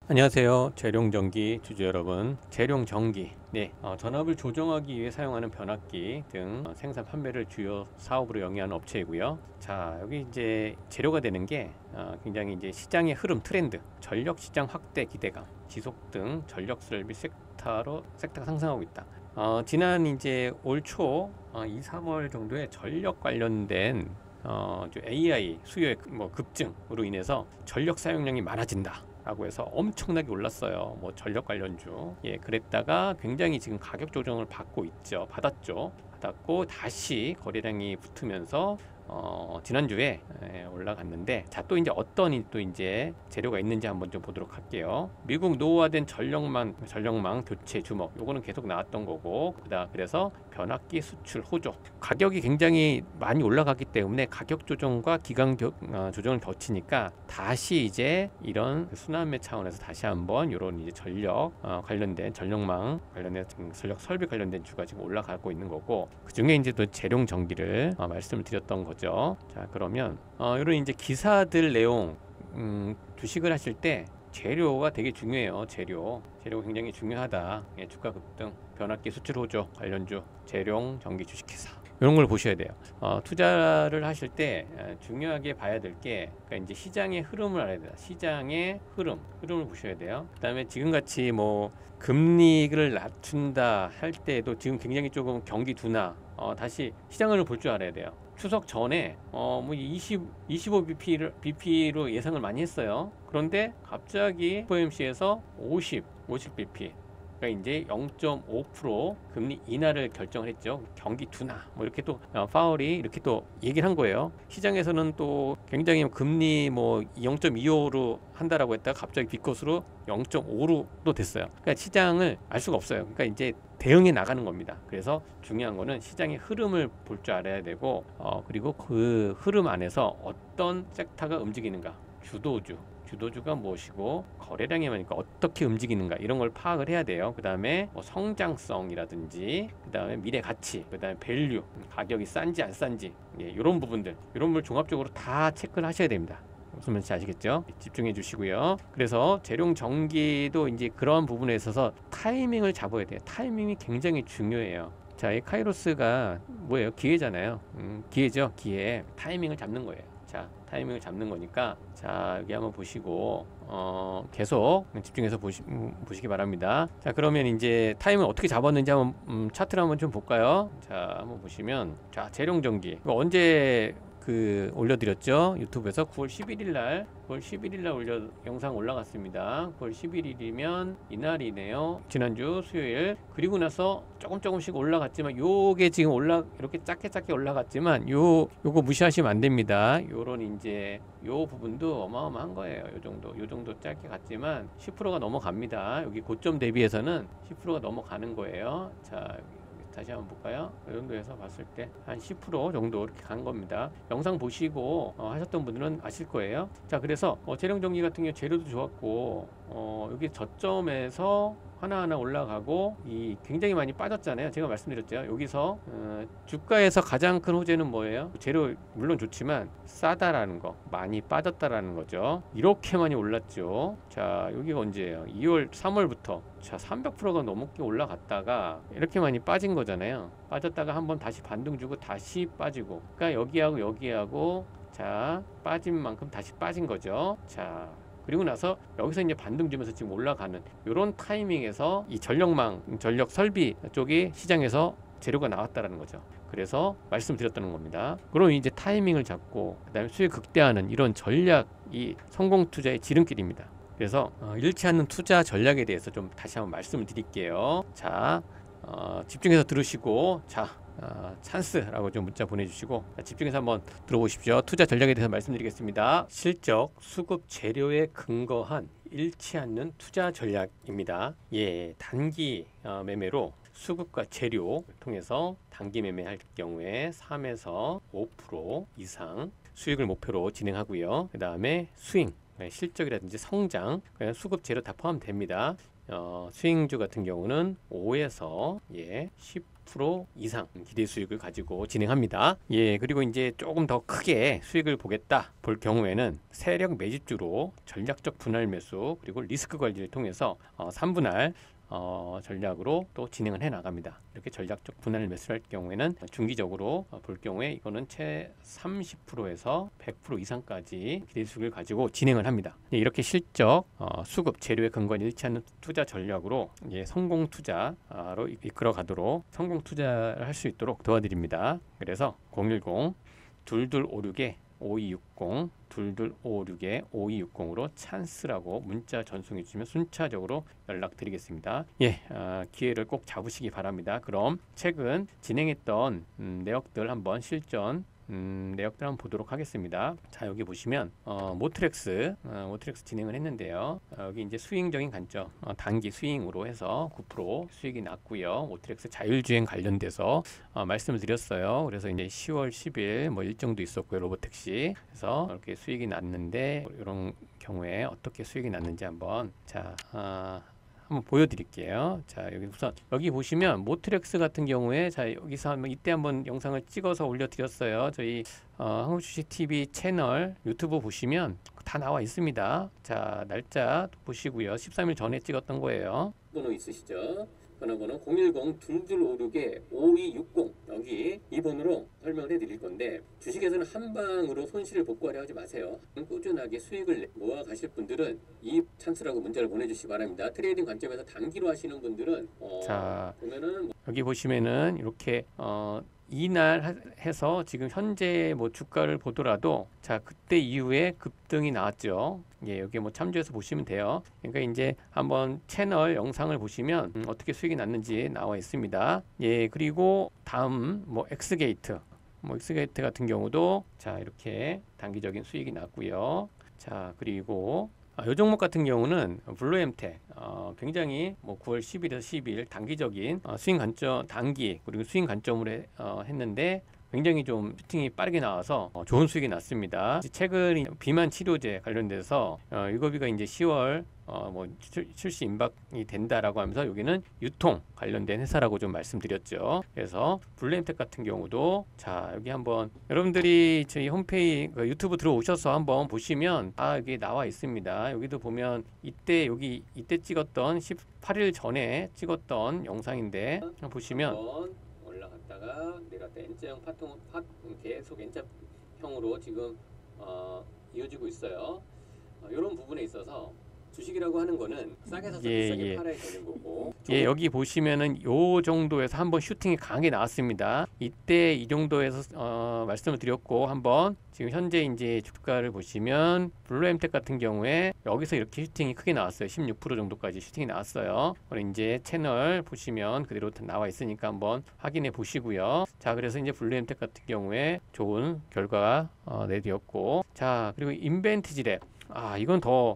안녕하세요. 재룡전기 주주 여러분. 재룡전기. 전압을 조정하기 위해 사용하는 변압기 등 생산 판매를 주요 사업으로 영위하는 업체이고요. 자, 여기 이제 재료가 되는 게 굉장히 이제 시장의 흐름, 트렌드, 전력 시장 확대 기대감, 지속 등 전력 설비 섹터가 상승하고 있다. 지난 이제 올 초 2, 3월 정도에 전력 관련된 AI 수요의 급증으로 인해서 전력 사용량이 많아진다 라고 해서 엄청나게 올랐어요. 뭐 전력 관련주. 그랬다가 굉장히 지금 가격 조정을 받았고 다시 거래량이 붙으면서 지난주에 올라갔는데, 자, 또 이제 어떤 또 이제 재료가 있는지 한번 좀 보도록 할게요. 미국 노후화된 전력망 교체 주목, 요거는 계속 나왔던 거고, 그래서 변압기 수출 호조, 가격이 굉장히 많이 올라갔기 때문에 가격 조정과 기간 조정을 겹치니까 다시 이제 이런 순환매 차원에서 다시 한번 이런 이제 전력망 관련된 전력 설비 관련된 주가 지금 올라가고 있는 거고, 그 중에 이제 또 재룡전기를 말씀을 드렸던 거죠. 자, 그러면 이런 이제 기사들 내용, 주식을 하실 때 재료가 되게 중요해요. 재료가 굉장히 중요하다. 주가 급등, 변압기 수출 호조 관련주, 재룡 전기 주식회사, 이런 걸 보셔야 돼요. 투자를 하실 때 중요하게 봐야 될 게, 그러니까 이제 시장의 흐름을 알아야 돼요. 시장의 흐름을 보셔야 돼요. 그다음에 지금 같이 뭐 금리를 낮춘다 할 때도 지금 굉장히 조금 경기 둔화, 다시 시장을 볼 줄 알아야 돼요. 추석 전에 뭐 25bp로 예상을 많이 했어요. 그런데 갑자기 FOMC에서 50bp, 그러니까 이제 0.5% 금리 인하를 결정을 했죠. 경기 둔화, 뭐 이렇게 또 파월이 이렇게 또 얘기를 한 거예요. 시장에서는 또 굉장히 금리 뭐 0.25로 한다라고 했다가 갑자기 비컷으로 0.5로 또 됐어요. 그러니까 시장을 알 수가 없어요. 그러니까 이제 대응해 나가는 겁니다. 그래서 중요한 거는 시장의 흐름을 볼 줄 알아야 되고, 그리고 그 흐름 안에서 어떤 섹터가 움직이는가, 주도주가 무엇이고 거래량이 많으니까 어떻게 움직이는가, 이런 걸 파악을 해야 돼요. 그 다음에 뭐 성장성이라든지, 그 다음에 미래 가치, 그 다음에 밸류, 가격이 싼지 안 싼지, 이런 부분들, 이런 걸 종합적으로 다 체크를 하셔야 됩니다. 무슨 말인지 아시겠죠? 집중해 주시고요. 그래서 재룡전기도 이제 그런 부분에 있어서 타이밍을 잡아야 돼요. 타이밍이 굉장히 중요해요. 자, 이 카이로스가 뭐예요? 기회잖아요. 기회죠. 기회. 타이밍을 잡는 거예요. 자, 타이밍을 잡는 거니까, 자, 여기 한번 보시고 계속 집중해서 보시기 바랍니다. 자, 그러면 이제 타이밍을 어떻게 잡았는지 한번 차트를 한번 좀 볼까요? 자, 한번 보시면, 자, 재룡전기 이거 언제 올려드렸죠? 유튜브에서 9월 11일 날 영상 올라갔습니다. 9월 11일이면 이날이네요. 지난주 수요일. 그리고 나서 조금씩 올라갔지만, 요게 지금 이렇게 작게 올라갔지만, 요거 무시하시면 안 됩니다. 요런 이제 요 부분도 어마어마한 거예요. 요 정도 짧게 갔지만 10%가 넘어갑니다. 여기 고점 대비해서는 10%가 넘어가는 거예요. 자, 다시 한번 볼까요? 이 정도에서 봤을 때 한 10% 정도 이렇게 간 겁니다. 영상 보시고 하셨던 분들은 아실 거예요. 자, 그래서 재룡전기 같은 경우 재료도 좋았고, 여기 저점에서 하나하나 올라가고, 굉장히 많이 빠졌잖아요. 제가 말씀드렸죠. 여기서 주가에서 가장 큰 호재는 뭐예요? 재료 물론 좋지만 싸다라는 거, 많이 빠졌다라는 거죠. 이렇게 많이 올랐죠. 자, 여기가 언제예요? 2월, 3월부터 자, 300%가 넘게 올라갔다가 이렇게 많이 빠진 거잖아요. 빠졌다가 한번 다시 반등 주고 다시 빠지고, 그러니까 여기하고 자, 빠진 만큼 다시 빠진 거죠. 자, 그리고 나서 여기서 이제 반등 주면서 지금 올라가는 이런 타이밍에서 이 전력 설비 쪽이 시장에서 재료가 나왔다라는 거죠. 그래서 말씀드렸다는 겁니다. 그럼 이제 타이밍을 잡고 그다음에 수익 극대화하는 이런 전략이 성공 투자의 지름길입니다. 그래서 잃지 않는 투자 전략에 대해서 좀 다시 한번 말씀을 드릴게요. 자, 집중해서 들으시고, 자, 찬스라고 좀 문자 보내주시고, 집중해서 한번 들어보십시오. 투자 전략에 대해서 말씀드리겠습니다. 실적, 수급 재료에 근거한 잃지 않는 투자 전략입니다. 단기 매매로 수급과 재료 통해서 단기 매매할 경우에 3에서 5% 이상 수익을 목표로 진행하고요. 그 다음에 스윙, 실적이라든지 성장, 수급 재료 다 포함됩니다. 스윙주 같은 경우는 5에서 10% 이상 기대 수익을 가지고 진행합니다. 예, 그리고 이제 조금 더 크게 수익을 보겠다 볼 경우에는 세력 매집주로 전략적 분할 매수 그리고 리스크 관리를 통해서 3분할 전략으로 또 진행을 해 나갑니다. 이렇게 전략적 분할 매수를 할 경우에는 중기적으로 볼 경우에 이거는 최 30%에서 100% 이상까지 기대 수익을 가지고 진행을 합니다. 이렇게 실적, 수급, 재료의 근거에 일치하는 투자 전략으로 성공 투자로 이끌어 가도록 성공 투자를 할 수 있도록 도와드립니다. 그래서 010-2256에 5260 2256에 5260으로 찬스라고 문자 전송해 주시면 순차적으로 연락드리겠습니다. 예, 기회를 꼭 잡으시기 바랍니다. 그럼 최근 진행했던 내역들 한번 실전 내역들 한번 보도록 하겠습니다. 자, 여기 보시면 모트렉스 진행을 했는데요. 여기 이제 스윙적인 관점, 단기 스윙으로 해서 9% 수익이 났고요. 모트렉스 자율주행 관련돼서 말씀을 드렸어요. 그래서 이제 10월 10일 뭐 일정도 있었고요. 로보택시. 그래서 이렇게 수익이 났는데 이런 경우에 어떻게 수익이 났는지 한번 한번 보여드릴게요. 자, 여기 우선 여기 보시면 모트렉스 같은 경우에 자 여기서 이때 한번 영상을 찍어서 올려드렸어요. 저희 한국주식TV 채널 유튜브 보시면 다 나와 있습니다. 자, 날짜 보시고요. 13일 전에 찍었던 거예요. 번호 있으시죠? 전화번호 010-2256-5260 여기 이 번호로 설명을 해드릴 건데 주식에서는 한 방으로 손실을 복구하려 하지 마세요. 꾸준하게 수익을 모아 가실 분들은 이 찬스라고 문자를 보내주시기 바랍니다. 트레이딩 관점에서 단기로 하시는 분들은 자, 보면은 여기 보시면은 이렇게 이날 해서 지금 현재 뭐 주가를 보더라도 자 그때 이후에 급등이 나왔죠. 예, 여기 뭐 참조해서 보시면 돼요. 그러니까 이제 한번 채널 영상을 보시면 어떻게 수익이 났는지 나와 있습니다. 예, 그리고 다음 뭐 엑스게이트 같은 경우도 자 이렇게 단기적인 수익이 났고요. 자, 그리고 이 종목 같은 경우는 블루엠텍 굉장히 뭐 9월 10일에서 12일 단기적인 스윙 관점 단기 그리고 스윙 관점으로 했는데 굉장히 좀 슈팅이 빠르게 나와서 좋은 수익이 났습니다. 최근 비만 치료제 관련돼서 유거비가 이제 10월 뭐 출시 임박이 된다라고 하면서 여기는 유통 관련된 회사라고 좀 말씀드렸죠. 그래서 블루엠텍 같은 경우도 자 여기 한번 여러분들이 저희 홈페이지 유튜브 들어오셔서 한번 보시면 여기 나와 있습니다. 여기도 보면 이때 찍었던 18일 전에 찍었던 영상인데 보시면 올라갔다가 내려갔다 N자형 파통 계속 N자형으로 지금 이어지고 있어요. 이런 부분에 있어서 주식이라고 하는 거는 싸게 사서 비싸게 팔아야 되는 거고. 예, 여기 보시면은 요 정도에서 한번 슈팅이 강하게 나왔습니다. 이때 이 정도에서 말씀을 드렸고 한번 지금 현재 이제 주가를 보시면 블루엠텍 같은 경우에 여기서 이렇게 슈팅이 크게 나왔어요. 16% 정도까지 슈팅이 나왔어요. 오늘 이제 채널 보시면 그대로 나와 있으니까 한번 확인해 보시고요. 자, 그래서 이제 블루엠텍 같은 경우에 좋은 결과가 내드렸고, 자 그리고 인벤티지랩 이건 더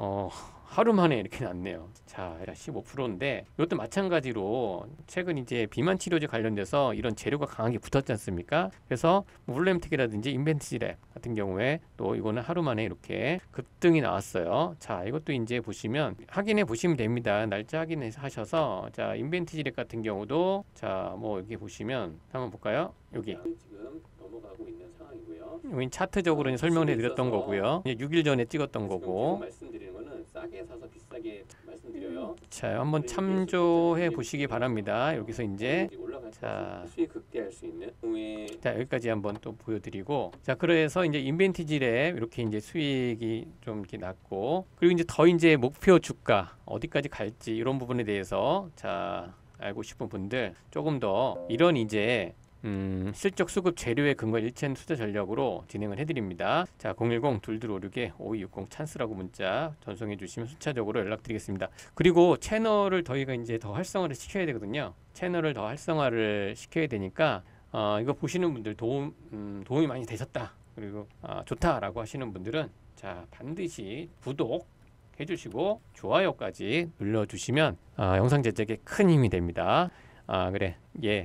하루 만에 이렇게 났네요. 자, 15%인데 이것도 마찬가지로 최근 이제 비만 치료제 관련돼서 이런 재료가 강하게 붙었지 않습니까? 그래서 블루엠텍이라든지 인벤티지랩 같은 경우에 또 이거는 하루 만에 이렇게 급등이 나왔어요. 자, 이것도 이제 보시면 확인해 보시면 됩니다. 날짜 확인하셔서 자, 인벤티지랩 같은 경우도 자, 뭐 여기 보시면 한번 볼까요? 여기 지금 넘어가고 있는 상황이고요. 여기 차트적으로 설명을 해드렸던 거고요. 6일 전에 찍었던 거고. 말씀드리는 거는 싸게 사서 비싸게 말씀드려요. 자, 한번 참조해 보시기 바랍니다. 여기서 이제 자 수익 극대화할 수 있는 자 여기까지 한번 또 보여드리고 자 그래서 이제 인벤티지랩 이렇게 이제 수익이 좀 이렇게 났고 그리고 이제 더 이제 목표 주가 어디까지 갈지 이런 부분에 대해서 자 알고 싶은 분들 조금 더 이런 이제 실적 수급 재료의 근거 일치한 투자 전략으로 진행을 해드립니다. 자, 010-2256-5260 찬스라고 문자 전송해 주시면 순차적으로 연락드리겠습니다. 그리고 채널을 저희가 이제 더 활성화를 시켜야 되거든요. 채널을 더 활성화를 시켜야 되니까 이거 보시는 분들 도움이 많이 되셨다. 그리고 좋다라고 하시는 분들은 자 반드시 구독 해주시고 좋아요까지 눌러주시면 영상 제작에 큰 힘이 됩니다. 그래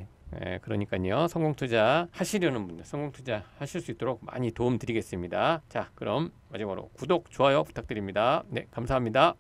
그러니까요 성공 투자 하시려는 분들 성공 투자 하실 수 있도록 많이 도움 드리겠습니다. 자 그럼 마지막으로 구독 좋아요 부탁드립니다. 네 감사합니다.